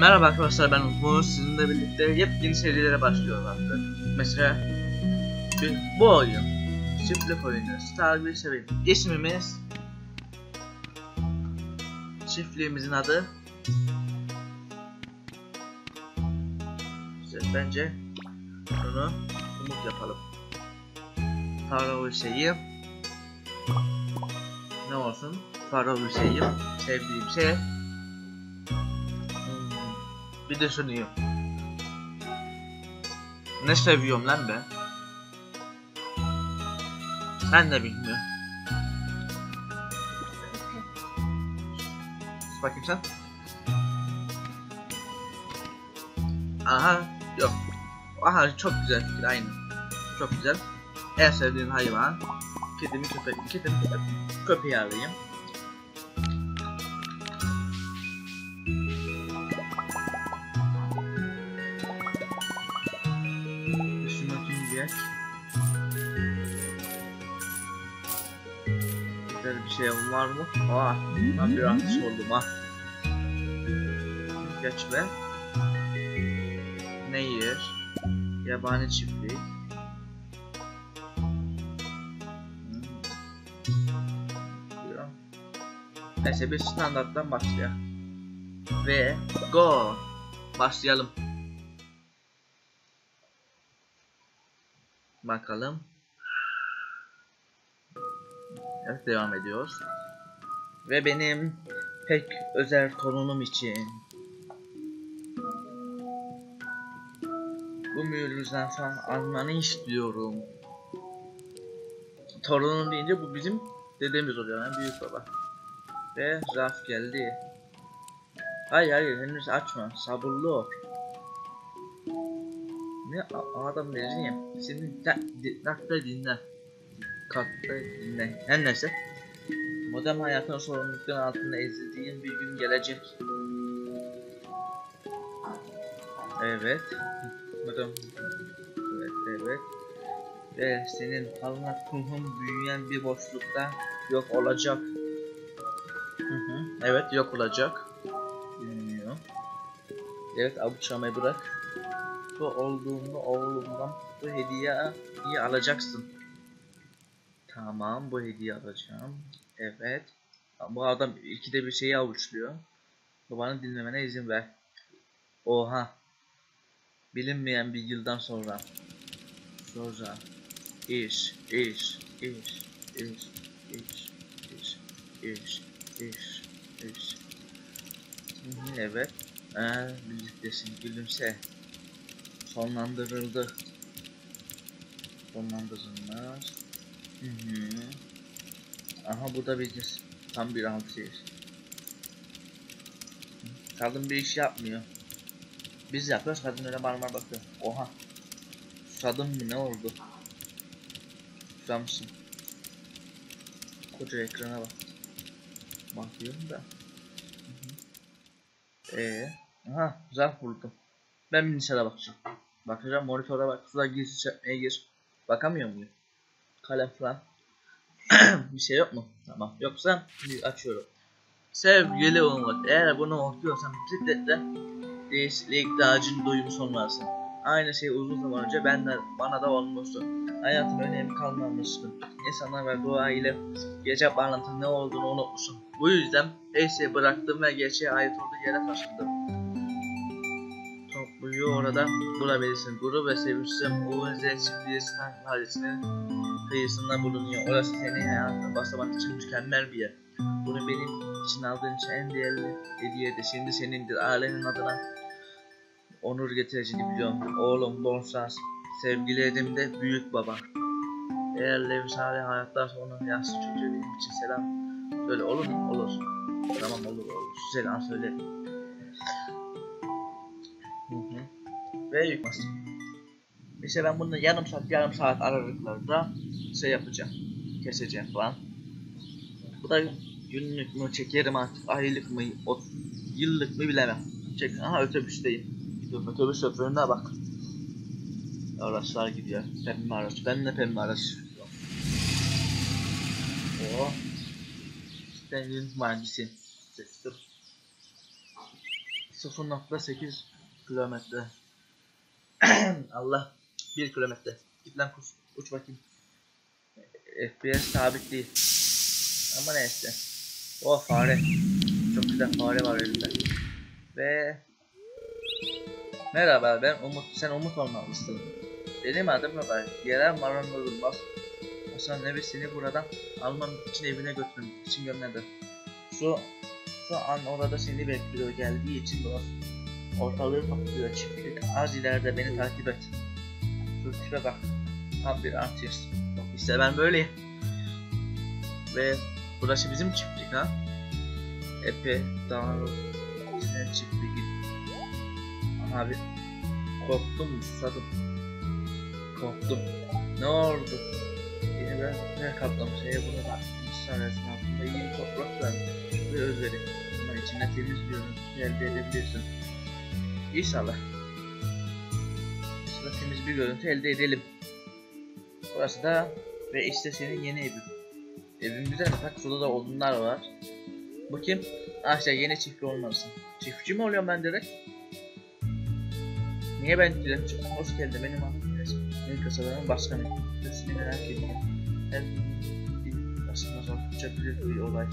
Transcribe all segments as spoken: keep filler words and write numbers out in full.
Merhaba arkadaşlar, ben Umut. Sizinle birlikte yepyeni serilere başlıyoruz artık. Mesela bir, bu oyun çiftlik oyunu Star bir seviye. İsmimiz, çiftliğimizin adı işte bence bunu Umut yapalım. Farav Hüseyin ne olsun? Farav Hüseyin sevdiğim şey. Bir de şunu. Ne seviyorum lan ben? Ben de bilmiyorum. Bakayım sen. Aha, yok. Aha, çok güzel fikir, aynı. Çok güzel. En sevdiğin hayvan. Kedimi köpeğim, kedimi köpeğim. Köpeği alayım. Güzel bir şey var mı? Aa, ben bir rahatsız oldum ha. Geçme. Ne yer? Yabani çiftlik. Hmm. Neyse, bir standarttan başlayalım. Ve go. Başlayalım. Bakalım. Evet, devam ediyoruz. Ve benim pek özel torunum için bu mühürlüden falan almanı istiyorum. Torunum deyince bu bizim dedemiz oluyor, yani büyük baba. Ve raf geldi. Hayır hayır, henüz açma, sabırlı ol. Ne adam vereceğim? Senin dakika dinle. Kalkta dinle. Her neyse. Modern hayatın sorumlulukların altında ezildiğin bir gün gelecek. Evet. Modern. Evet, evet. Ve senin parlak ruhun büyüyen bir boşlukta yok olacak. Hı hı. Evet, yok olacak. Bilmiyorum. Evet, avuç almayı bırak. Bu olduğunda oğlumdan bu hediyeyi alacaksın. Tamam, bu hediye alacağım. Evet. Bu adam ikide bir şeyi avuçluyor. Babanı dinlemene izin ver. Oha. Bilinmeyen bir yıldan sonra. Sonra. İş, iş, iş, iş, iş, iş, iş, iş, iş. Evet. Ee, birliktesin, gülümse. Sonlandırıldı. Sonlandırılmaz. Hı hı. Aha, bu da biz tam bir hamsiyiz. Kadın bir iş yapmıyor. Biz yapıyoruz, kadın öyle marmar bakıyor. Oha. Susadın mı, ne oldu? Susamışsın. Koca ekrana bak. Bakıyorum da. Eee. Aha, zarf buldum. Ben bilgisayara bakacağım. Bakacağım, monitöre bak. Şurada gizli çekmeye gir. Bakamıyor muyum? Kalem falan. Bir şey yok mu? Tamam. Yoksa açıyorum. Sevgili Umut, eğer bunu okuyorsan şiddetle değişikliğe ihtiyacın duymuş olmalısın. Aynı şey uzun zaman önce ben de, bana da olmuştu. Hayatın önemi kalmamıştı. İnsanlar ve doğa ile gece bağlantının ne olduğunu unutmuşum. Bu yüzden her şeyi bıraktım ve geçeye ait olduğu yere taşındım. Topluyu orada bulabilirsin. Guru ve sevinçlim Uğur Zeyçinliği Stank Vadisi'nin kıyısında bulunuyor. Orası senin hayatına başlamak için mükemmel bir yer. Bunu benim için aldığın için en değerli hediyedir. Şimdi senindir. Ailenin adına onur getireceğini biliyorum. Oğlum Bonsas, sevgili Edim'de büyük baba. Eğer Levsale hayattan sonra yaşlı çocuğu benim için selam söyle, olur mu? Olur. Tamam, olur olur. Selam söyle. Hı hı. Ve yıkmaz. İşte ben bunu yarım saat yarım saat aralıklarda şey yapacağım. Keseceğim falan. Bu da günlük mü çekerim artık, aylık mı, o yıllık mı bilemem. Çek. Aha, otobüsteyim. Dur, otobüs şoförüne bak. Araçlar gidiyor. Pembe araç. Ben de pembe araç sürüyorum. Oo. Ben yıllık mühendisiyim. Dur. sıfır nokta sekiz kilometre. Allah, bir kilometre. Git lan kuş, uç bakayım. F P S sabit değil. Ama neyse. O fare. Çok güzel fare var elimde. Ve merhaba, ben Umut. Sen Umut olmalısın. Benim adım Ömer. Yerel marangoz Hasan Nebi seni buradan alman için evine götürmek için gönderdi. Şu, şu an orada seni bekliyor, geldiği için biraz ortalığı topluyor. Çiftlik az ileride, beni takip et. Şu tipe bak. Tam bir artist. İşte ben böyleyim. Ve burası bizim çiftlik ha. Epe, dağ, senin çiftliği. Abi korktum, susadım. Korktum. Ne oldu? Yeni ben ne kaplamış, şeye bunu bak. İnsan esnafında iyi bir toprak var ve özveri. Ama içinde temiz bir görüntü elde edebilirsin. İnşallah. İnşallah temiz bir görüntü elde edelim. Burası da ve işte senin yeni evin. Evin güzel mi? Bak şurada da odunlar var. Bu kim? Ah işte yeni çiftçi olmalısın. Çiftçi mi oluyorum ben direkt? Niye ben direkt? Hoş geldin, benim adım Enes. Benim kasabanın başkanı. Seni merak ediyorum. Her bir başına zorlukça bir olay.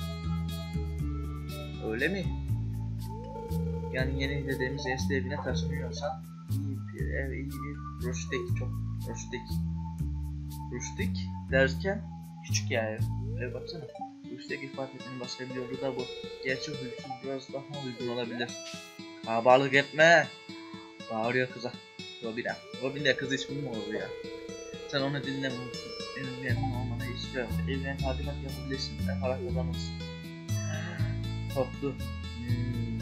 Öyle mi? Yani yeni dediğimiz eski evine taşınıyorsan iyi bir ev, iyi bir rustik, çok rustik. Rustik derken küçük ya ev. Ev baksana. Rustik ifade etmenin başka bir yolu da bu. Gerçi huysuz biraz daha uygun olabilir. Kabalık etme. Bağırıyor kıza. Robin'e. Robin de kız ismi mi olur ya? Sen onu dinlemiyorsun. Benim memnun olmanı istiyorum. Evine tadilat yapabilirsin ve para kazanırsın. Korktu. Hmm.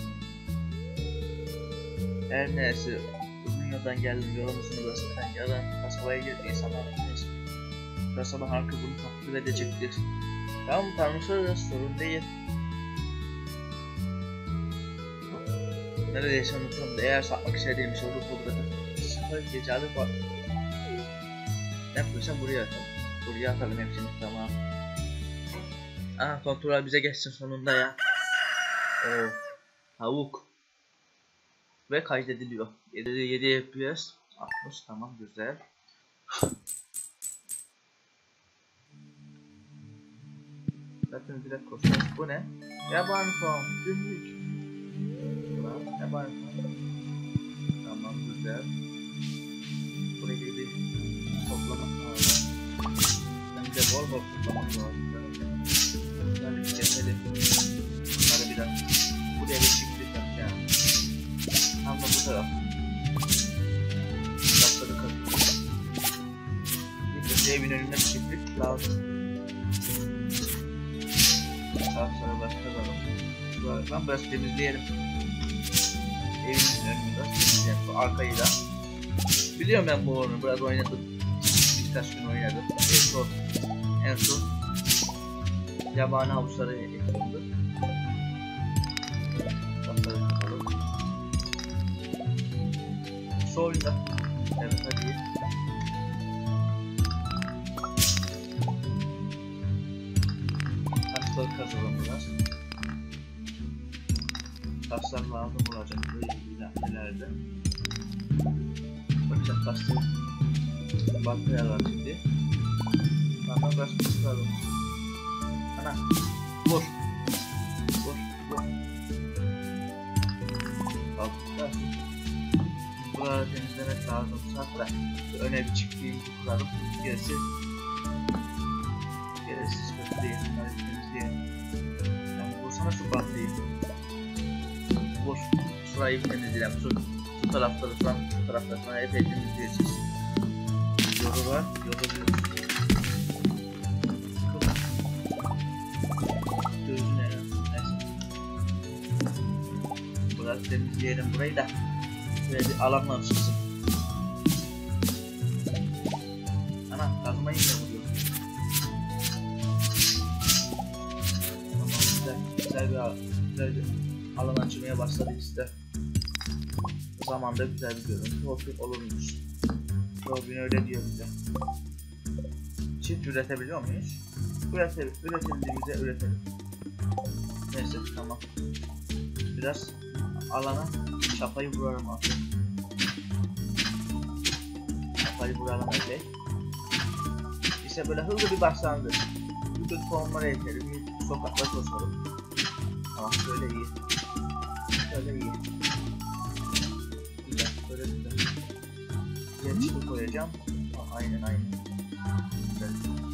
Her neyse. Uzun yoldan geldim. Yolumuzun burasından yarın kasabaya girdi. İnsanlar neyse. Kasaba halkı bunu takdir edecektir. Tamam, tanışırız. Sorun değil. Neredeyse unuturum da eğer satmak istediğim şey olursa burada sıfır gecelik var. Ne yapıyorsam buraya atalım. Buraya atalım hepsini, tamam. Aha, kontrol bize geçsin sonunda ya. Oo, tavuk. Ve kaydediliyor. yedi F P S. altmış, tamam, güzel. Zaten direkt koşuyoruz. Bu ne? Yaban form, günlük. Yaban form. Tamam, güzel. Buraya bir toplamak lazım. Hem de bol bol toplamak lazım. Bunları bir keselim. Bunları biraz. Buraya bir çiftlik yapacağım. Tam da bu taraf. Tatları kapatacağım. Bir de evin önünde bir çiftlik lazım. Taraflara başlayalım. Ben biraz temizleyelim. Evimizin önünü biraz temizleyelim. Bu arkayı da. Biliyorum ben bu oyunu, biraz oynadım. Birkaç gün oynadım. En son, en son yabani havuçları ekliyordu. Tarafları kapatalım. Şu oyunda. Evet, hadi. Taşları kazalım biraz. Taşlar lazım olacak böyle ileride. Bakacağım taşları bakmayalar şimdi. Bana biraz tutalım. Ana, vur. Vur, vur. Kalktılar. Buraları temizlemek lazım. Hatta öne bir çiftliği kuralım. Gerisi gerisi sıkıntı değil. Bunları temizleyelim. Yani vursana şu bahtayı. Vur. Şurayı temizleyelim. Şu, şu tarafları falan, şu tarafları falan epey temizleyeceğiz. Yolu var. Yolu diyoruz. Gözü ne ya? Neyse. Burası temizleyelim burayı da. Şöyle bir alanlar çıksın. Ana, kazmayı yine vuruyor. Tamam, güzel. Güzel bir, güzel bir alan açmaya başladık işte. Bu zamanda güzel bir görüntü olurmuş. Robin öyle diyor bize. Çift üretebiliyor muyuz? Üretelim, üretildiğimizde üretelim. Neyse, tamam. Biraz alana Şapayı vurarım abi. Şapayı vuralım epey. İşte böyle hızlı bir başlangıç. Bütün tohumları ekelim, sokakta koşalım. Tamam, böyle iyi. Böyle iyi. Güzel, böyle güzel. Gençlik koyacağım. Aa, aynen aynen. Güzel.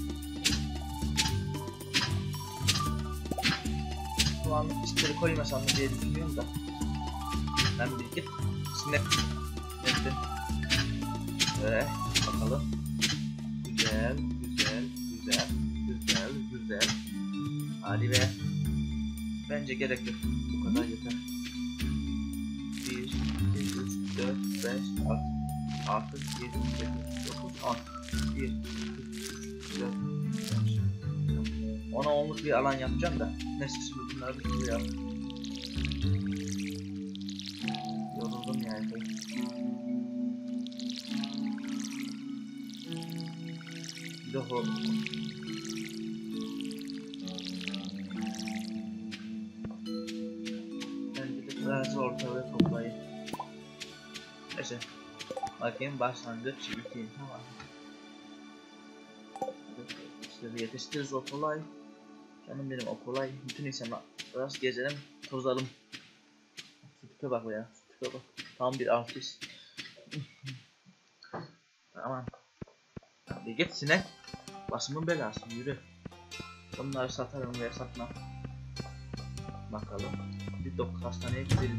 Şu an çitleri koymasam mı diye düşünüyorum da. Ben bir git. Sinek. Nettim. Böyle bakalım. Güzel, güzel, güzel, güzel, güzel. Hadi be. Bence gerek yok. Bu kadar yeter. bir, iki, üç, dört, beş, altı, yedi, sekiz, dokuz, on. bir, iki, üç, dört, beş. Ona onluk bir alan yapacağım da. Neyse şimdi bunları bir türlü yap. Yoruldum yani. Bir de o. Biraz ortalığı toplayayım. Neyse. Bakayım başlangıç biteyim, tamam. İşte yetiştiririz o kolay. Canım benim o kolay. Bütün insanlar biraz gezelim, tozalım. Tipe bak ya. Tipe bak. Tam bir artist. Tamam. Hadi git sinek. Başımın belası, yürü. Bunları satarım veya satmam. Bakalım. Bir dokuz hastaneye gidelim.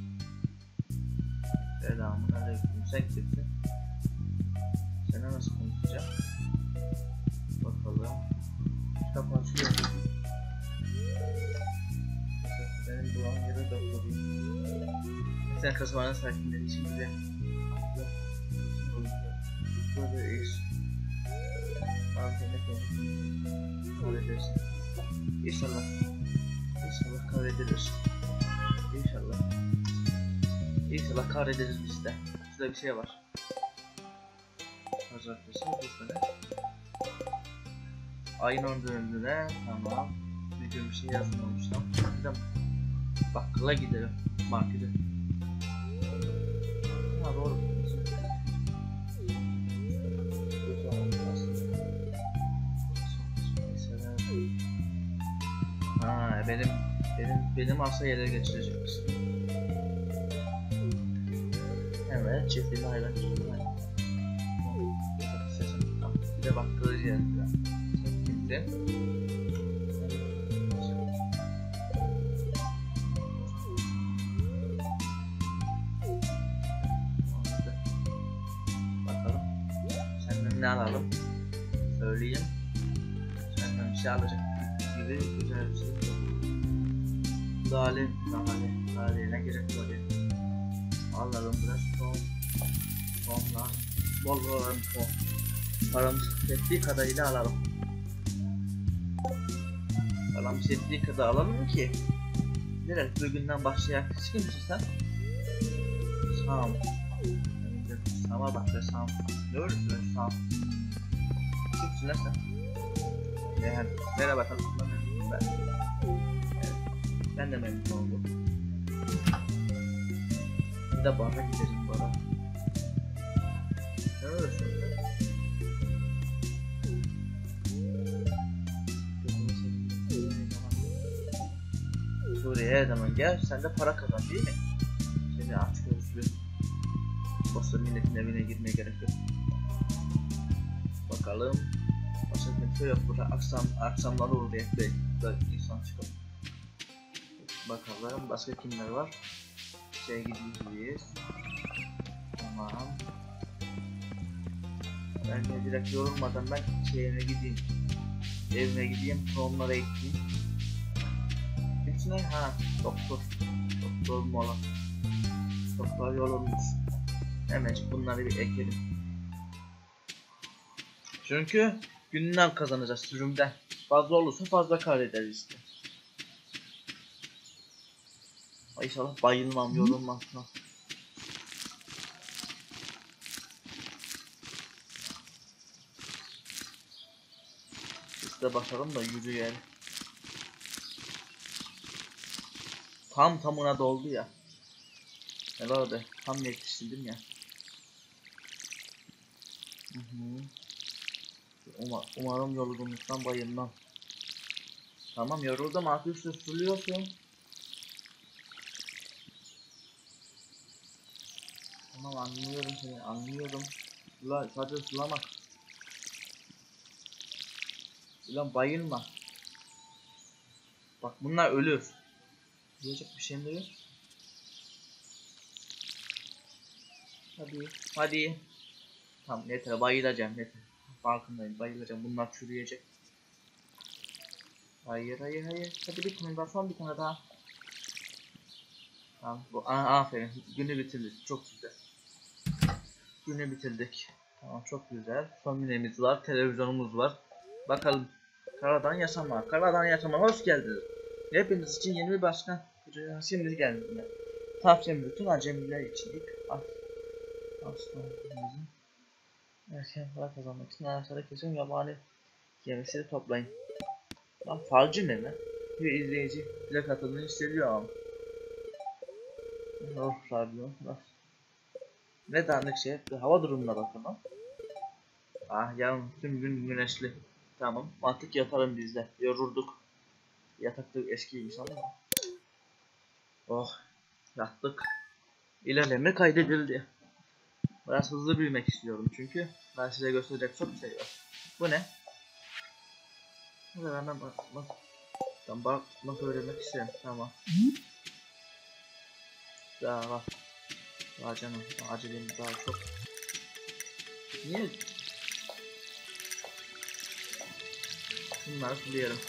Selamun aleyküm. Sen kimsin? Sana nasıl konuşacağım? Bakalım. Kapı açıyor. Benim bulan yere doktoruyum. Sen kasmanın sakinleri için bile. Böyle iş. Mantene kendini. Halledersin. İnşallah. İnşallah kahrederiz. İnşallah. İnşallah kahrederiz biz de. Şurada bir şey var. Pazartesi bu sene. Ayın on döneminde tamam. Bir gün bir şey yazmamıştım. Bir de bakkala gidelim. Markete. Ha doğru. Ha benim benim benim asla yere geçireceksin. Evet, çiftliğinde hayvan çiftliğinde hayvan. Bir de bakkalı yerinde. Gitti. Bakalım. Senden ne alalım? Söyleyeyim. Senden bir şey alacak gibi güzel bir şey yok. Dali, dali, dali ne gerek var ya? Alalım biraz tohum, tohumlar, bol bol alalım tohum. Paramız yettiği kadarıyla alalım. Paramız yettiği kadar alalım ki direkt bugünden başlayak. Hiç kimsin sen? Sam. Sam'a bak be Sam. Ne öğretiyorsun be Sam? Kimsin lan sen? Yani, merhaba tanıştığımda memnunum ben. Evet, ben de memnun oldum. Bir de bana gidelim bana. Ne öğretiyorsun sen? Suriye'ye her zaman gel, sen de para kazan değil mi? Seni aç gözlü. Bosta milletin evine girmeye gerek yok. Bakalım. Başka kimse yok burada. Akşam, akşamları oraya belki insan çıkar. Bakalım başka kimler var? Şeye gidiyoruz. Tamam. Ben de direkt yorulmadan ben şeyine gideyim. Evime gideyim, tohumlara ekleyeyim. Kimsin ne? Ha, doktor. Doktor mola. Doktor yorulmuş. Hemencik bunları bir ekelim. Çünkü günden kazanacağız sürümden. Fazla olursa fazla kar ederiz işte. Ay inşallah bayılmam, yorulmam. Biz de bakalım da yürüyelim. Tam tamına doldu ya. Helal be. Tam yetiştirdim ya. Hı hı. Umar, umarım yorgunluktan bayılmam. Tamam yoruldum artık sürüyorsun. Tamam anlıyorum seni anlıyorum. Ulan sadece sulamak. Ulan bayılma. Bak bunlar ölür. Diyecek bir şeyim de yok. Hadi. Hadi. Tamam yeter bayılacağım yeter. Farkındayım bayılacağım bunlar çürüyecek. Hayır hayır hayır. Hadi bir tane daha son bir tane daha. Tamam bu a aferin günü bitirdik çok güzel. Günü bitirdik. Tamam çok güzel. Son günemiz var televizyonumuz var. Bakalım. Karadan Yaşama. Karadan Yaşama hoş geldiniz. Hepiniz için yeni bir başkan. Şimdi geldim. Tavsiyem bütün acemiler için ilk as aslanımızın erken para kazanmak için araçlara kesin yabani gemisini toplayın. Lan falcı ne lan? Bir izleyici bize katıldığını hissediyor ama. Oh radyo. Ne dandik şey. Hava durumuna bakalım. Ah yarın tüm gün güneşli. Tamam. Artık yatarım biz de. Yorulduk. Yatakta eskiymiş ama. Oh. Yattık. İlerleme kaydedildi. Biraz hızlı büyümek istiyorum çünkü ben size gösterecek çok şey var. Bu ne? Bu da benden bak bak. Ben bakmak öğrenmek isterim. Tamam. Daha var. Daha canım. Acelem daha çok. Niye? Bunları sulayalım.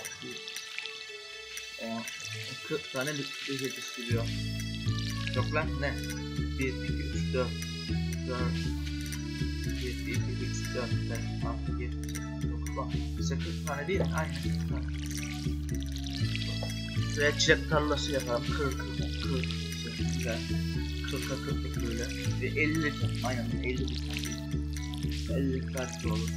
kırk tane bir yetiştiriyor. Yok lan ne? bir, iki, üç, dört. dört. bir, iki, üç, dört, beş, altı, yedi, dokuz, on. sekiz tane değil mi? Aynen. Şuraya çilek tarlası yapalım. kırk, kırk, kırk. Güzel. kırka kırklık böyle. Ve elli tane. Aynen elli tane. elli kaç olur.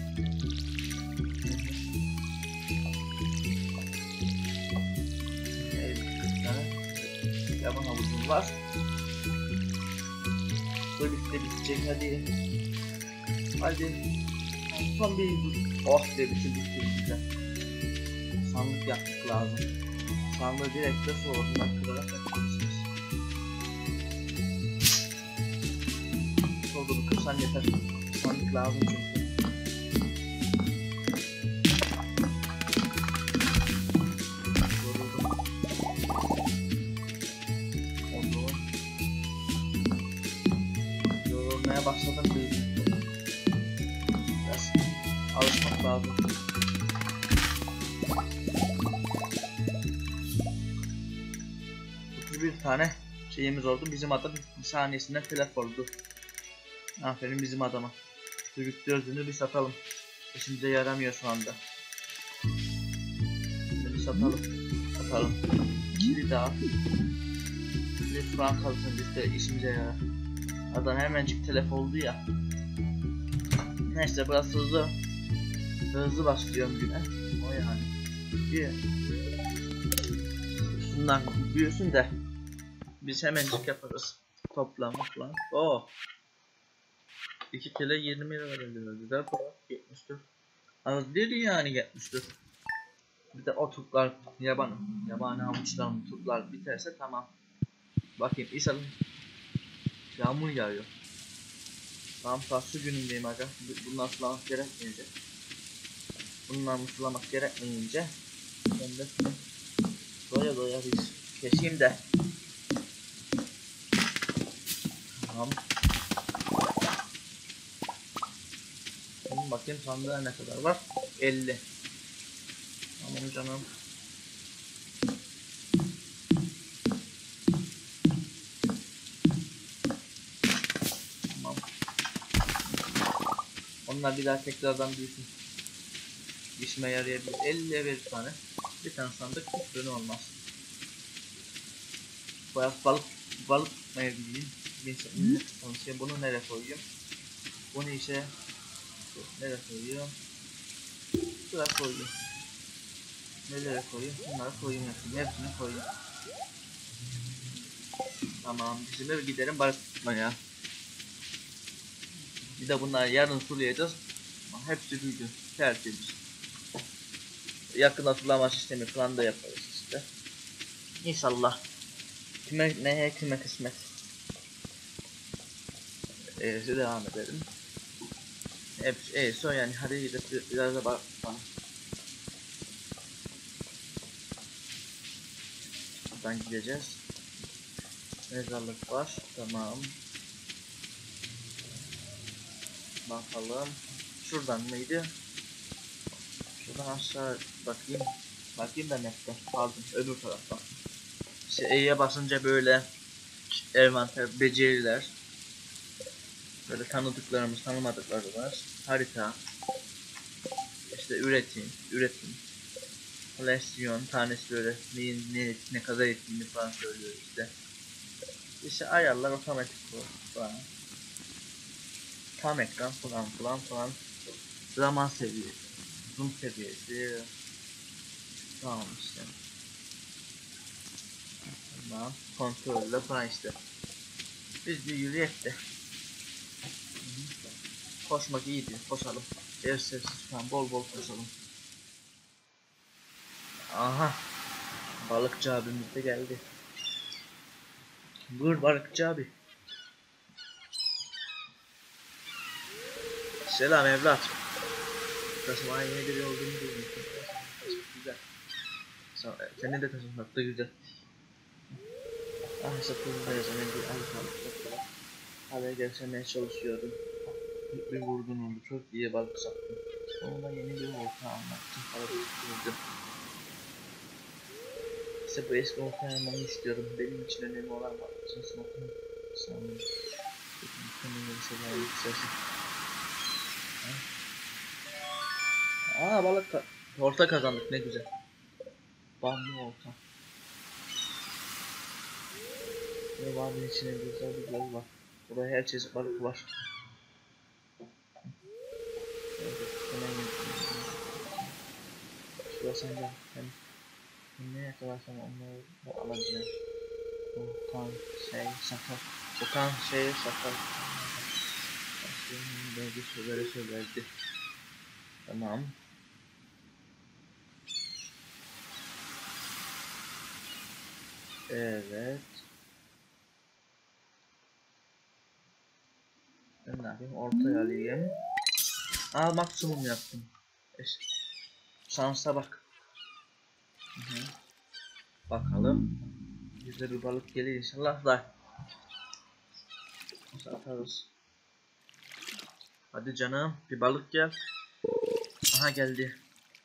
Yaban havuzum var. Böyle bitti bitecek hadi. Hadi. Son bir oh de bitirdik güzel. Sandık yapmak lazım. Sandığı direkt de sorundan kırarak yapabilirsiniz. Sorduğunu kırsan yeter. Sandık lazım çünkü. Başladım büyüdüm. Biraz alışmak lazım. Bir tane şeyimiz oldu. Bizim adam bir saniyesinde telef oldu. Aferin bizim adama. Çocuk gözünü bir satalım. İşimize yaramıyor şu anda. Şimdi bir satalım. Satalım. İkili daha. Bir frank kalsın biz de işimize yarar. Adam hemencik telef oldu ya. Neyse biraz hızlı hızlı başlıyorum güne. O yani. Bir şundan büyüsün de biz hemencik yaparız. Toplama falan. Oh. iki kere yirmi lira veriyor. Güzel para. yetmiş dört. Az değil yani yetmiş dört. Bir de o turplar yaban. Yabani havuçların turplar biterse tamam. Bakayım inşallah yağmur yağıyor. Tam farklı günündeyim aga. Bundan sulamak gerekmeyecek. Bundan sulamak gerekmeyince ben de doya doya bir keseyim de. Tamam. Şimdi bakayım sandığa ne kadar var? elli. Tamam canım. Tamam. Onlar bir daha tekrardan büyüsün. İşime yarayabilir. elliye bir tane. Bir tane sandık hiç böyle olmaz. Bayağı balık balık tutmaya gideyim. Neyse bunu nereye koyayım? Bunu ise nereye koyuyorum? Şuraya koyayım. Nereye koyayım? Bunları koyayım hepsini. Hepsini koyayım. Tamam, bizim eve gidelim balık tutmaya. Bir de bunlar yarın sulayacağız. Hepsi büyüdü. Tertemiz. Yakında sulama sistemi falan da yaparız işte. İnşallah. Kime neye kime kısmet. Ee, devam edelim. Hepsi e, son yani hadi gidip biraz da bak. Buradan gideceğiz. Mezarlık var. Tamam. Bakalım. Şuradan mıydı? Şuradan aşağı bakayım. Bakayım da map'te. Pardon, öbür taraftan. İşte E'ye basınca böyle envanter, beceriler. Böyle tanıdıklarımız, tanımadıklarımız var. Harita. İşte üretim, üretim. Koleksiyon tanesi böyle neyin ne, ne kadar ettiğini falan söylüyor işte. İşte ayarlar otomatik falan. Tam ekran falan falan falan. Zaman seviyesi, zoom seviyesi. Tamam işte. Tamam. Kontrolle falan işte. Biz bir yürüyek de. Koşmak iyiydi. Koşalım. Ev sessiz falan bol bol koşalım. Aha. Balıkçı abimiz de geldi. Buyur balıkçı abi. Selam evlat. Taşımaya yeni biri olduğunu duydum. Güzel. Senin de taşımak da güzel. Ah sapımda yaşanan bir alışkanlık. Hala gevşemeye çalışıyordum. Bir vurdun oldu. Çok iyi balık sattım. Sonunda yeni bir olta almak için para biriktirdim. İşte bu eski oltayı almamı istiyorum. Benim için önemli olan balıkçının sınıfını sanırım. Kendime bir şeyler yükselsin. Aa balık ka olta kazandık ne güzel. Bambu olta. Ve vadinin içine güzel bir göl var. Burada her çeşit balık var. Şurası da hem ne yakalarsam onları da alacağım. Volkan şey sakal. Volkan şey sakal. Aslında böyle şeyleri söylerdi. Tamam. Evet. Ben ne yapayım? Ortaya alayım. Aa maksimum yaptım. Eş. Şansa bak. Hı -hı. Bakalım. Bizde bir balık gelir inşallah da. Atarız. Hadi canım bir balık gel. Aha geldi.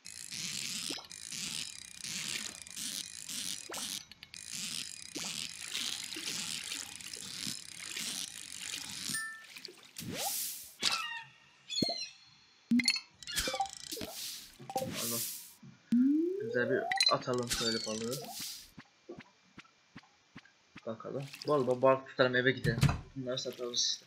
Pardon. Güzel bir atalım şöyle balığı. Bakalım. Bol bol balık tutalım eve gidelim. Bunları satarız işte.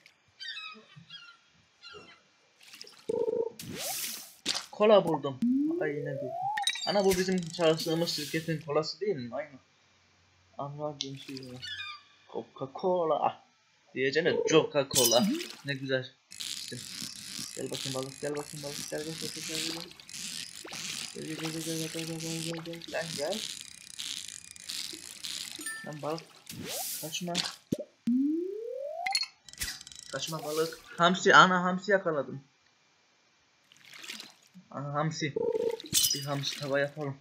Kola buldum. Ay ne buldum. Ana bu bizim çalıştığımız şirketin kolası değil mi? Aynen. Anladım şey. Coca-Cola. Diyeceğine Coca-Cola. Ne güzel. Gel bakayım balık, gel bakayım balık, gel gel gel gel gel. Gel gel gel gel gel gel gel gel gel. Lan gel. Lan balık. Kaçma. Kaçma balık. Hamsi, ana hamsi yakaladım. Ana hamsi. Bir hamsi tava yapalım.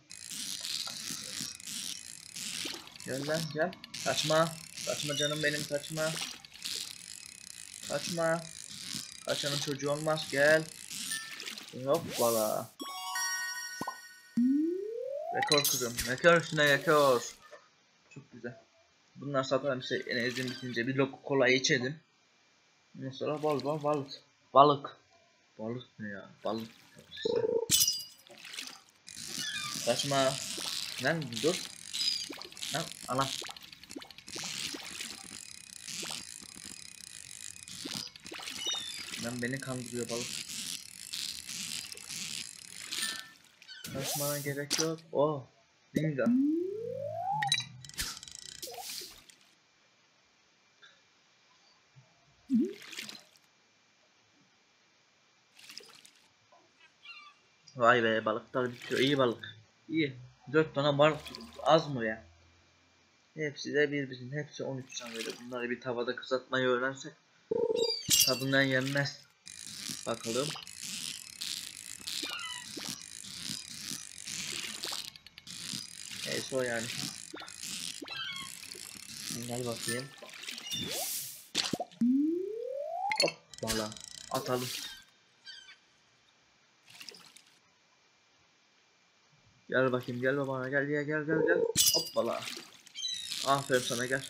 Gel lan gel. Kaçma. Kaçma canım benim kaçma. Kaçma. Kaçanın çocuğu olmaz gel. Yok valla. Rekor kızım. Rekor üstüne rekor. Çok güzel. Bunlar satalım işte enerjim bitince bir loku kolayı içelim. Ondan sonra bol bol balık. Balık. Balık ne ya? Balık. İşte. Kaçma. Lan dur. Lan anam. Lan beni kandırıyor balık. Kaçmana gerek yok. Oh. Bingo. Vay be, balıklar bitiyor. İyi balık. İyi. dört tane balık az mı ya? Hepsi de birbirinin, hepsi on üç can veriyor. Bunları bir tavada kızartmayı öğrensek tadından yenmez. Bakalım. Neyse o yani. Gel bakayım. Hop bala. Atalım. Gel bakayım, gel babana, gel gel gel gel gel. Hop bala. Aferin sana, gel.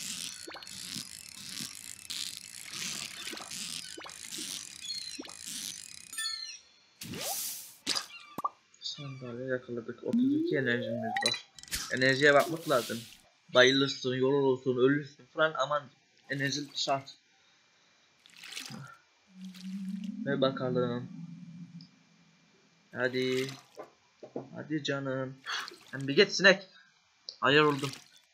Sandalye yakaladık. otuz iki enerjimiz var. Enerjiye bakmak lazım. Bayılırsın, yorulursun, ölürsün falan, aman enerji şart. Ve bakalım. Hadi. Hadi canım. Hem bir git sinek. Ayar oldum.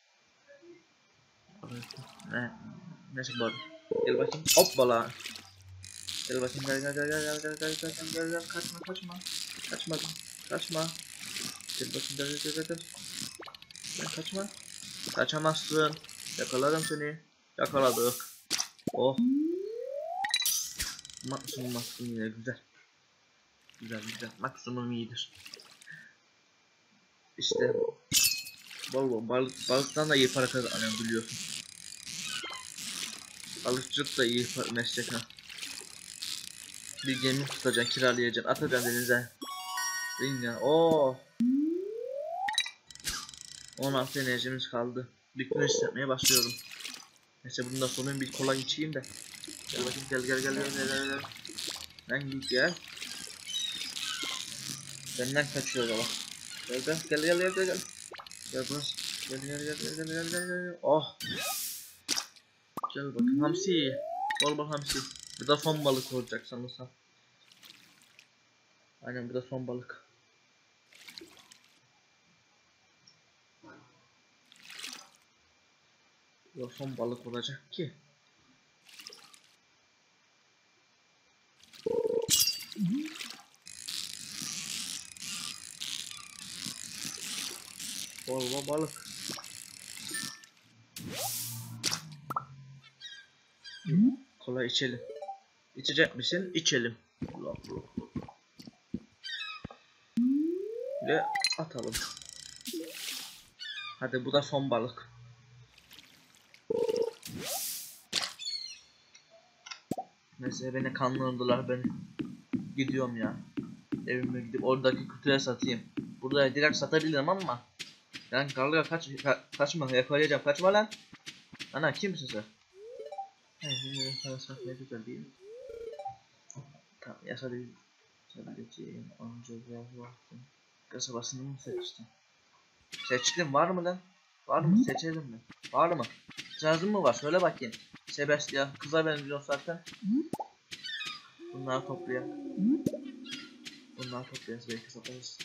Ne? Neyse bari. Gel bakayım. Hoppala. Gel bakayım, gel gel gel gel gel gel gel gel gel gel, kaçma kaçma. Kaçmadım. Kaçma. Gel bakayım, gel gel gel gel. Gel kaçma. Kaçamazsın. Yakalarım seni. Yakaladık. Oh. Maksimum maksimum yine güzel. Güzel güzel. Maksimum iyidir. İşte bol bol balık, balıktan da iyi para kazanıyorum biliyorsun. Balıkçılık da iyi meslek ha. Bir gemi tutacaksın, kiralayacaksın, atacaksın denize. Değil ya. Oo. on altı enerjimiz kaldı. Bir güneş hissetmeye başlıyorum. Neyse bundan sonra bir kola içeyim de. Gel bakayım, gel gel gel gel gel gel gel. Lan git gel. Benden kaçıyor baba. Gel gel gel gel gel gel gel. Gel burası. Gel gel gel gel gel gel gel gel. Oh. Gel bakayım hamsi. Bol bol hamsi. Bu da son balık olacak sanırsam. Aynen, bu da son balık. Bu da son balık olacak ki. Bol bol balık. Kola içelim. İçecek misin? İçelim. Ve atalım. Hadi bu da son balık. Neyse beni kandırdılar, ben gidiyorum ya. Evime gidip oradaki kutuya satayım. Burada direkt satabilirim ama yani karlıya kaç ka kaçma, yakalayacağım, kaçma lan. Ana kimsin sen? Sana ne güzel değil mi? Tamam yaşadım. Sadece onca bir vaktim. Kasabasını mı seçtin? Seçtim, var mı lan? Var mı? Seçelim mi? Var mı? Cihazın mı var? Söyle bakayım. Sebastian kıza benziyor zaten. Bunları toplayalım. Bunları toplayacağız, belki satarız.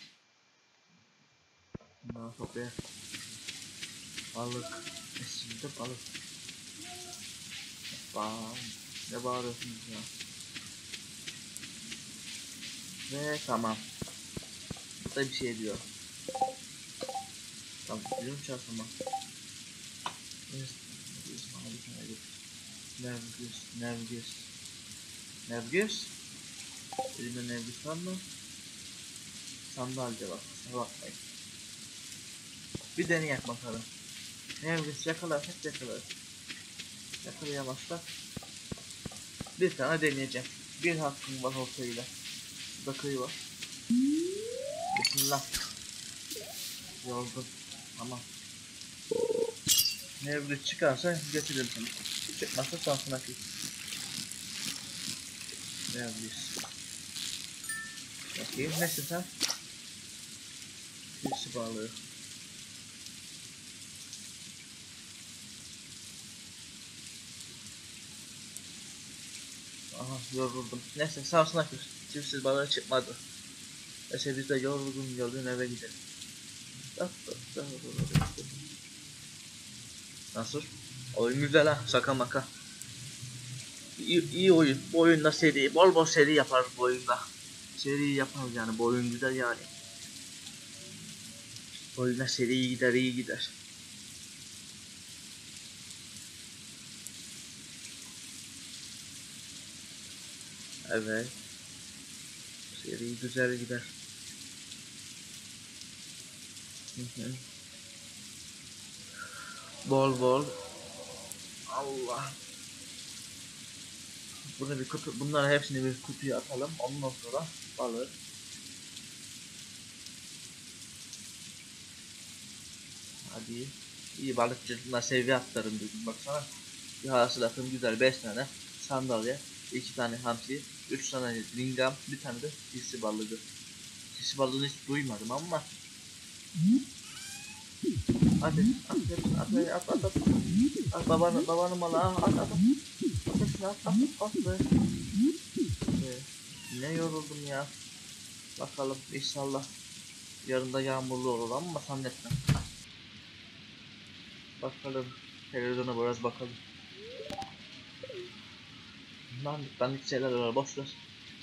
Bunları toplayalım. Balık. Esimde balık. Bam. Ne bağırıyorsunuz ya? Ve tamam. Burada bir şey diyor. Tamam, biliyorum çarpma. Nergis, Nergis, Nergis. Elimde Nergis var mı? Sandalye var, kusura bakmayın. Bir deneyek bakalım. Nergis yakalarsak yakalarız. Yakalayamazsak bir tane deneyeceğim. Bir hakkım var ortayla. Burada kıyı var. Bismillah. Yoldum. Tamam. Nergis çıkarsa getiririm sana. Çıkmazsa şansına kıyı. Nergis. Bakayım nesin sen? Birisi bağlıyor. Aha yoruldum. Neyse şansına kıyı. Çiftsiz balığı çıkmadı. Neyse biz de yorgun yorgun eve gidelim. Nasıl? Oyun güzel ha, şaka maka. İyi, iyi oyun. Bu oyunda seri, bol bol seri yaparız bu oyunda. Seri yaparız yani, bu oyun güzel yani. Bu oyunda seri iyi gider, iyi gider. Evet. Seri güzel gider. Hı hı. Bol bol. Allah. Burada bir kutu, bunların hepsini bir kutuya atalım. Ondan sonra balığı. Hadi. İyi balıkçılıkla seviye atlarım dedim. Baksana. Bir hasılatım güzel. beş tane sandalye, iki tane hamsi, üç tane lingam, bir tane de sisi balığı. Sisi balığını hiç duymadım ama. Hadi at at at at at. At babanın babanın malı, at at at. At at at at be. Ne yoruldum ya. Bakalım inşallah yarın da yağmurlu olur ama zannetmem. Bakalım televizyona biraz bakalım. Lan benlik şeyler var, boş ver.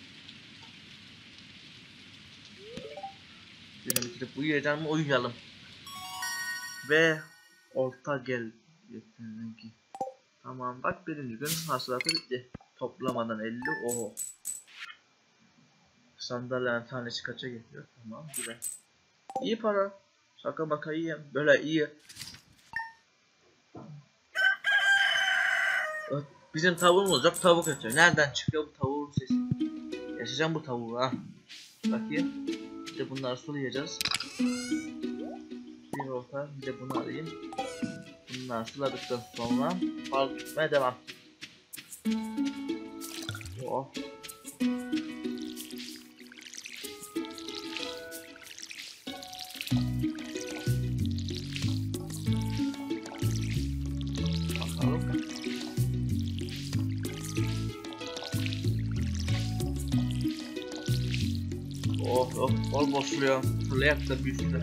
Yine bitirip uyuyacağım mı, uyuyalım. Ve orta gel ki. Tamam bak, birinci gün hasılatı bitti. Toplamadan elli. Oho. Sandalyenin tanesi kaça geliyor? Tamam güzel. İyi para. Şaka baka iyi. Böyle iyi. Bizim tavuğumuz yok, tavuk ötüyor. Nereden çıkıyor bu tavuğun sesi? Yaşayacağım bu tavuğu ha. Bakayım. Bir de bunları sulayacağız. Bir orta, bir de bunu alayım. Bunları suladıktan sonra balık tutmaya devam. Oh. Bakalım. Oh oh, bol bol suluyor. Sulayak da büyüsün.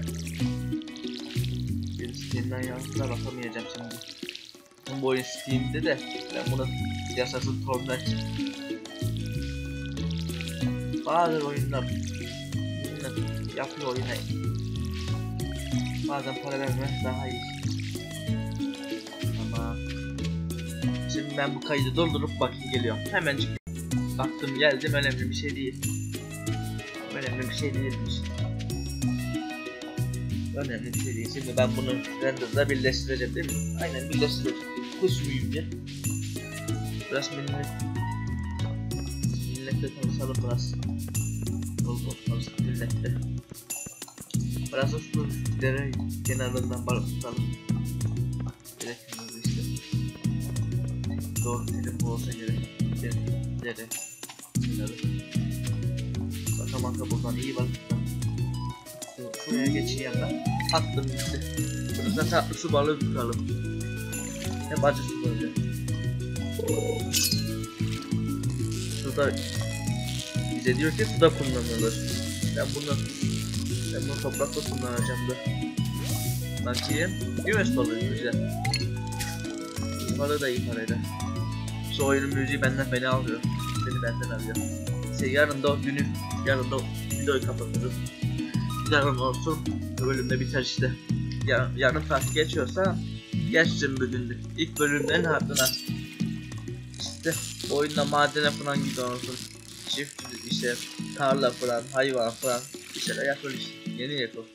Bir Steam'den yanına bakamayacağım şimdi. Bu oyun Steam'de de ben bunu yasasız torrent. Bazı oyunlar yapıyor oyuna. Bazen para vermek daha iyi. Ama şimdi ben bu kaydı doldurup bakayım, geliyorum. Hemencik baktım geldim, önemli bir şey değil. Önemli bir şey değilmiş. Önemli bir şey değil. Şimdi ben bunu render'da birleştireceğim değil mi? Aynen birleştireceğim. Kusmuyum bir. Biraz millet. Milletle tanışalım biraz. Bol bol tanışalım milletle. Biraz da şu dere kenarından balık tutalım. Gerekmiyoruz işte. Doğru dedim, bu olsa gerek. Dere, dere kenarı. Baka baka buradan iyi balık tutalım. Şuraya geçeyim ben. Attım gitti. Burada tatlı su balığı tutalım. Hep acı su böyle. Şurada bize diyor ki suda kullanılır. Ben bunu ben bunu toprakta kullanacağım da. Bakayım. Güneş balığı güzel. Balığı da iyi parayla. Şu oyunun müziği benden beni alıyor. Beni benden alıyor. İşte yarın da günü, yarın da videoyu kapatırız. Yarın olsun, bölümde biter işte. Yarın, yarın saat geçiyorsa geçtim bugünlük. İlk bölümlerin ardına işte oyunda madene falan gidiyorsun. Çiftçilik işte, tarla falan, hayvan falan bir şeyler yapıyor işte. Yeni yapıyor.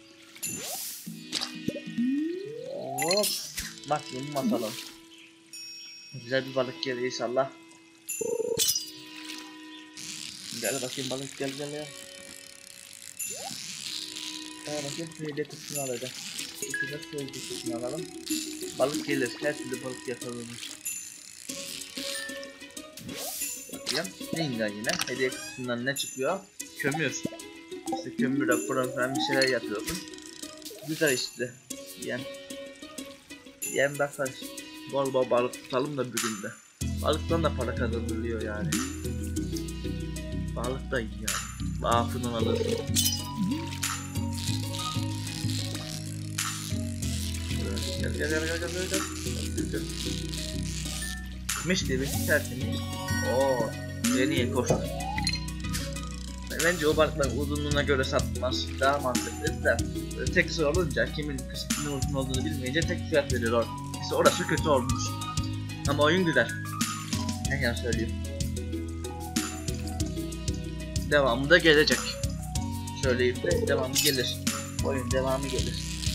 Hop, maksimum atalım. Güzel bir balık gelir inşallah. Gel bakayım balık, gel gel ya. Tamam bakayım, şöyle kısmını alacağım. İçine sözlü kısmını alalım. Balık gelir, her türlü balık yakalım. Bakayım, Ringa yine. Hediye kutusundan ne çıkıyor? Kömür. İşte kömür raporu falan bir şeyler yapıyorsun. Güzel işte. Yem. Yem bakar. Bol bol balık tutalım da bir günde. Balıktan da para kazanılıyor yani. Balık da iyi yani. Afından alırsın. Gel gel gel gel gel gel. Mis gibi tertemiz. Deniye koş. Bence o balıkların uzunluğuna göre satması daha mantıklı da tek sıra olunca kimin kısa kimin uzun olduğunu bilmeyince tek fiyat veriyor. İşte orası kötü olmuş. Ama oyun güzel. Ne yan söyleyeyim. Devamı da gelecek. Söyleyeyim de devamı gelir. Oyun devamı gelir.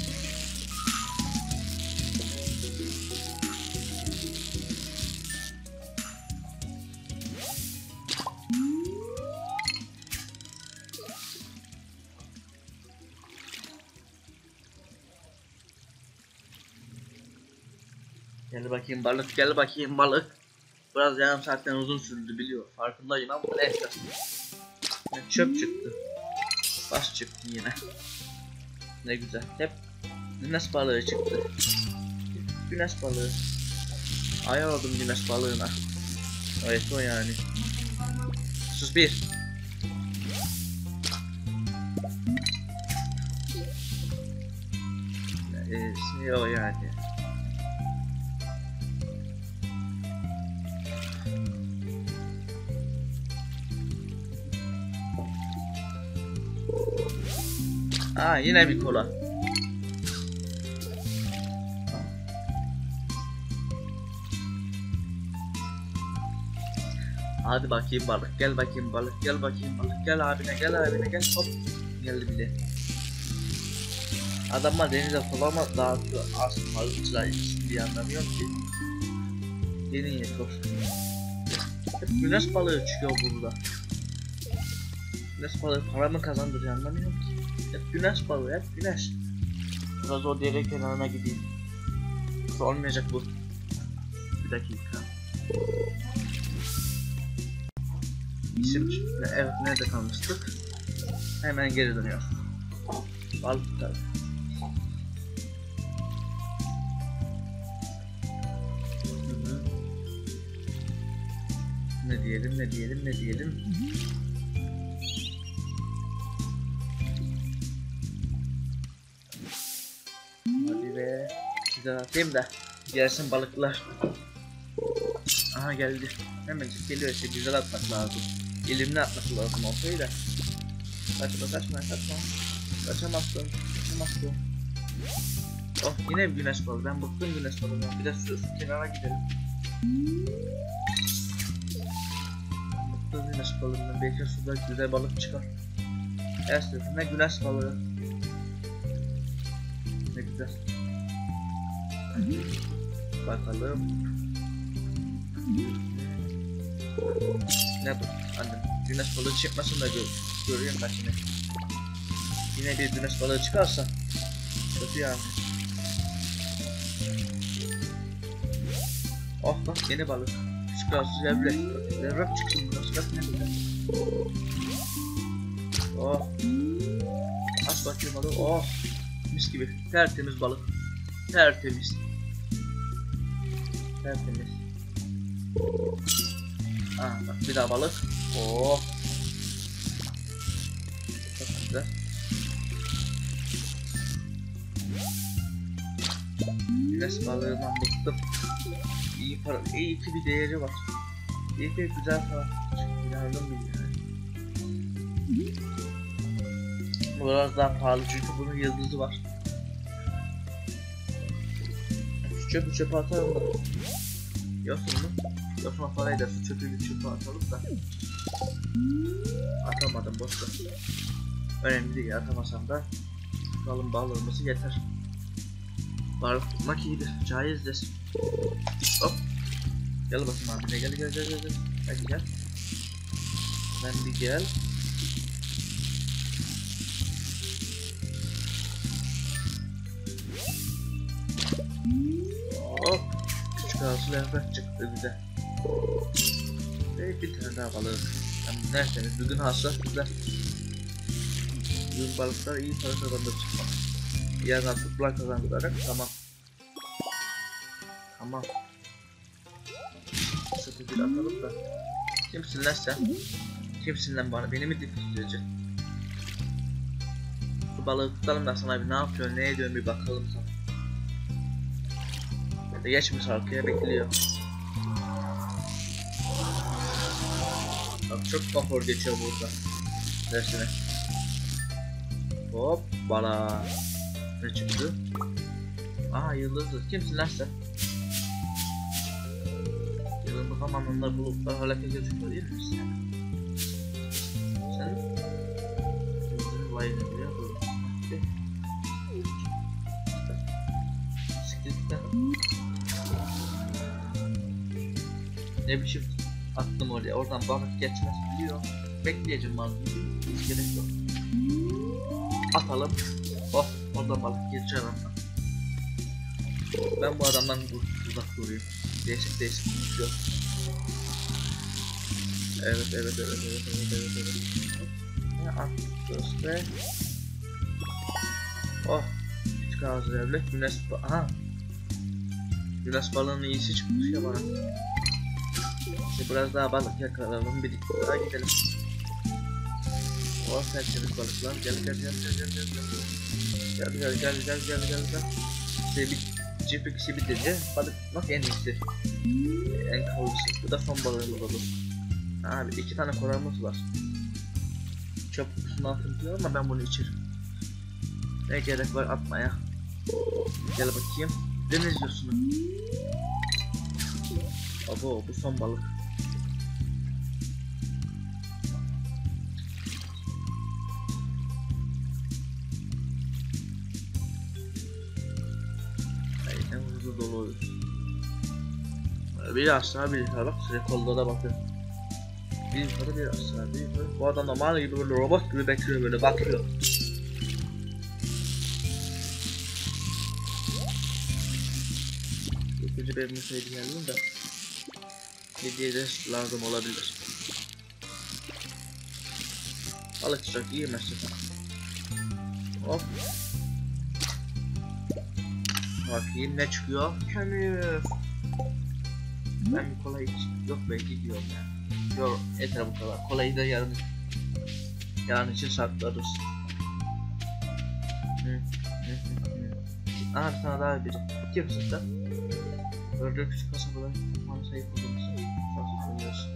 Gel bakayım balık, gel bakayım balık. Biraz yarım saatten uzun sürdü biliyor. Farkındayım ama neyse. Çöp çıktı. Baş çıktı yine. Ne güzel. Hep güneş balığı çıktı. Güneş balığı. Ayar oldum güneş balığına. Evet o yani. Sus bir. Ee, şey o yani. Aa yine bir kola. Hadi bakayım balık, gel bakayım balık, gel bakayım balık, gel abine, gel abine, gel hop. Geldi bile. Adamlar denize kola mı dağıtıyor? Aslında balıkçılar şimdi anlamıyorum ki. Deniye koş. Hep güneş balığı çıkıyor burada. Güneş balığı para mı kazandırıyor anlamıyorum ki. Hep güneş balığı, hep güneş. Biraz o dere kenarına gideyim. Yoksa olmayacak bu. Bir dakika. İsim çıktı. Evet, nerede kalmıştık? Hemen geri dönüyor. Balık tabi. Ne diyelim, ne diyelim, ne diyelim? Hadi be. Güzel atayım da gelsin balıklar. Aha geldi. Hemen geliyor işte, güzel atmak lazım. Elimle atmak lazım olsaydı da. Kaçma kaçma kaçma. Kaçamazsın. Kaçamazsın. Oh yine bir güneş balığı. Ben bıktım güneş balığından. Bir de şu, şu kenara gidelim. Bıktım güneş balığından. Belki suda güzel balık çıkar. Her seferinde güneş balığı. Ne güzel. Bakalım. Ne bu? Annem. Güneş balığı çıkmasın da gör görüyorum ben şimdi. Yine bir güneş balığı çıkarsa kötü yani. Oh bak yeni balık. Çıkarsız evle. Levrek çıksın burası. Bak ne güzel. Oh. Aç bakayım balığı. Oh. Mis gibi. Tertemiz balık. Tertemiz. Tertemiz. Aa bak bir daha balık. Oh. Çok güzel. Güneş balığından bıktım. İyi para, iyi ki bir değeri var. İyi ki güzel para. Yardım bilmiyorum. Bu biraz daha pahalı çünkü bunun yıldızı var. Şu çöpü çöpe atalım da. Yosun mu? Yosun parayı da şu çöpü çöpe atalım da. Atamadım boşver. Önemli değil, atamasam da kalın balığımız yeter. Balık tutmak iyidir, caizdir. Hop. Gel bakayım abi, gel gel gel gel gel. Hadi gel. Ben bir gel. Hop. Küçük ağzı levrek çıktı bize. Ve bir tane daha balık. Yani nerseniz bugün hasılat güzel. Bugün balıklar iyi para kazandı çıkmak. Yarın atıklar kazandırarak tamam. Tamam. Sıfır bir atalım da. Kimsin lan sen? Kimsin lan bana? Beni mi dikiştirecek? Bu balığı tutalım da sana bir ne yapıyor, ne ediyor bir bakalım sana. Geçmiş arkaya bekliyor. Bak çok konfor geçiyor burada. Dersine. Hop bala. Ne çıktı? Aa yıldızlı. Kimsin lan sen? Yıldızlı zamanında bulutlar halaka gözüküyor değil mi sen? Sen? Yıldızın layını biliyor musun? Sikletten. Ne biçim attım oraya. Oradan balık geçmez biliyor. Bekleyeceğim balık. Hiç gerek yok. Atalım. Oh, oradan balık geçer ama. Ben bu adamdan uzak duruyorum. Değişik değişik konuşuyor. Evet evet evet evet evet evet evet. Ne attık ve oh küçük ağzı evlet güneş ba aha güneş balığının iyisi çıkmış ya bana. İşte biraz daha balık yakalayalım birlikte daha gidelim. Oh tertemiz balıklar gel gel gel gel gel gel gel gel gel gel gel gel gel işte bir çiftlik işi bitince balık tutmak en iyisi, en kalıcısı. Bu da son balığımız olur. Abi iki tane kolamız var. Çöp kutusunun altını diyor ama ben bunu içerim. Ne gerek var atmaya. Gel bakayım. Deniz yosunu. Abo bu son balık. En hızlı dolu oluyor. Bir aşağı bir yukarı bak, sürekli kollara bakın. Bir yukarı bir aşağı bir yukarı. Bu adam normal gibi böyle robot gibi bekliyor, böyle bakıyor. İkinci benim şeydi geldim de hediye de lazım olabilir. Balık çok iyi mesela. Hop. Bakayım ne çıkıyor? Kömür. Ben bir kola iç. Yok belki gidiyorum ya. Yok yeter bu kadar. Kolayı da yarın yarın için saklarız. Hı, hı, hı, hı. Aha bir tane daha biri. Kimsin sen? Gördüğü küçük kasabalar manşayı koyuyoruz. Nasıl koyuyoruz?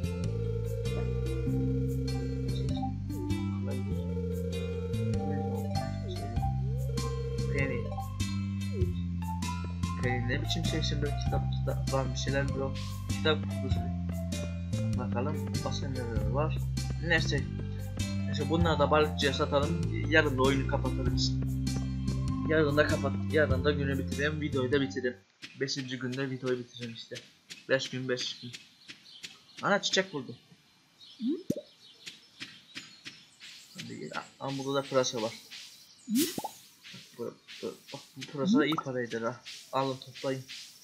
Penny. Penny ne biçim şey şimdi, kitap kitap var bir şeyler yok. Kitap kutusu. Bakalım başka neler var. Neyse. Neyse bunları da balıkçıya satalım. Yarın da oyunu kapatırız. Yarın da kapat. Yarın da günü bitireyim. Videoyu da bitireyim. beşinci günde videoyu bitireceğim işte. beş gün beş gün. Ana çiçek buldum. Ama burada da pırasa var. Bu, bu, bak bu pırasa iyi para eder ha. Alın toplayın.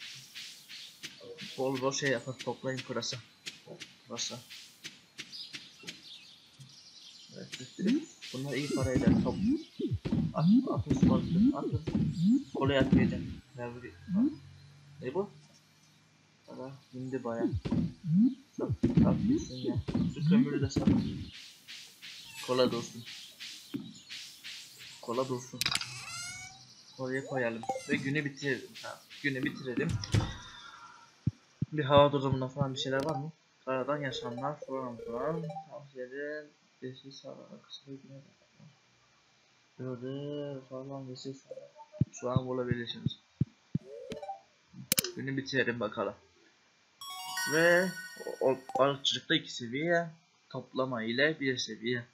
Bol bol şey yapın, toplayın pırasa. Pırasa. Evet, bunlar iyi para eder. Top. At, atın sporcu, atın. Kolay atmayacağım. Ne bu? Para indi baya. Sat, sat gitsin ya. Şu kömürü de sat. Kola dursun. Kola dursun. Oraya koyalım ve günü bitirelim. Ha, günü bitirelim. Bir hava durumunda falan bir şeyler var mı? Karadan yaşamlar falan falan. Tavsiyeler. Yeşil sağlar. Kısa bir güne bakar. Böyle falan yeşil sağlar. Şu an bulabilirsiniz. Günü bitirelim bakalım. Ve o, o balıkçılıkta iki seviye. Toplama ile bir seviye.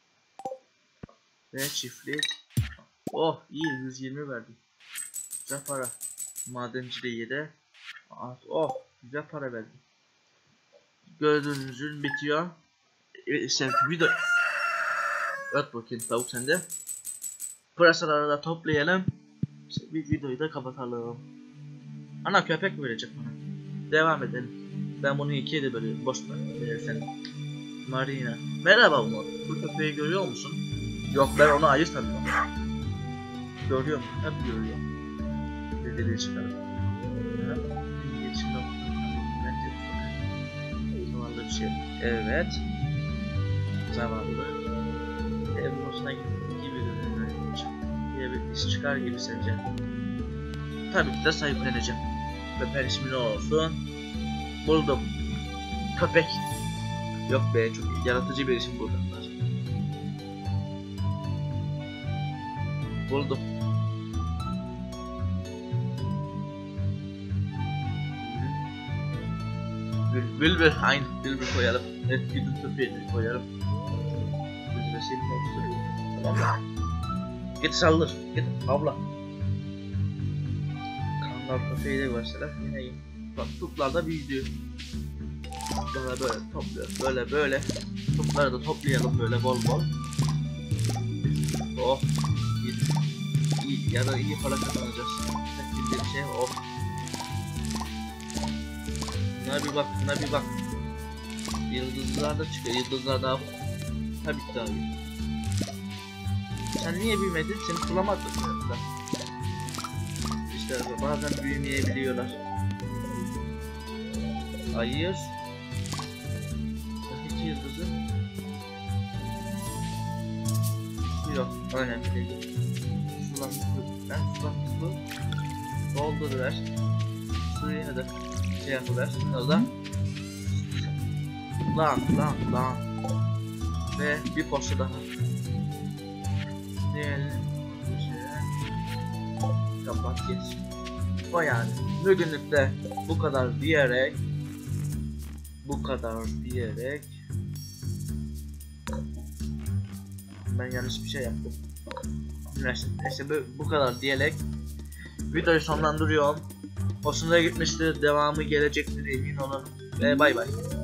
Ve çiftlik. Oh iyi, yüz yirmi verdi. Güzel para. Madenciliğe de. Oh güzel para verdi. Gördüğünüz ürün bitiyor. İşte video. Öt bakayım tavuk sende. Pırasaları da toplayalım. İşte bir videoyu da kapatalım. Ana köpek mi verecek bana? Devam edelim. Ben bunu ikiye de böyle boş verirsen. Marina. Merhaba Umut. Bu köpeği görüyor musun? Yok ben onu ayırt sanıyorum. Görüyorum. Hep görüyorum. Dedeliği çıkarım. Geçimde bence zavallı bir şey. Evet. Zavallı. Evin hoşuna gibi görünüyor. Diye bir iş çıkar gibi sence. Tabii ki de sahipleneceğim. Köpeğin ismi ne olsun? Buldum. Köpek. Yok be, çok yaratıcı bir isim burada. Buldum. Bül- Bülbül, aynı bülbül koyalım. Evet, gidin köpeğini koyalım. Bülbülesini olsun. Tamam mı? Git saldır, git abla. Kangal köpeği de başlar, yine iyi. Bak tutlar da büyüdü. Böyle böyle topluyoruz, böyle böyle. Topları da toplayalım böyle bol bol. Oh, iyi, iyi ya da iyi para kazanacağız. Tek bildiğim şey oh. Buna bir bak, buna bir bak. Yıldızlar da çıkıyor, yıldızlar daha tabii ki daha iyi. Sen niye büyümedin? Seni bulamadık da. İşte bazen büyümeyebiliyorlar. Hayır. Hiç yıldızı. Yok, önemli değil. Sulan su, ben sulan su dolduruver. Suyu da şey yapıver. Şunları da lan lan lan ve bir posta daha. Diyelim bir şey kapat geç. O yani bugünlük de bu kadar diyerek bu kadar diyerek ben yanlış bir şey yaptım. Neyse, neyse bu, bu kadar diyerek videoyu sonlandırıyorum. Hoşunuza gitmiştir, devamı gelecektir emin olun ve bay bay.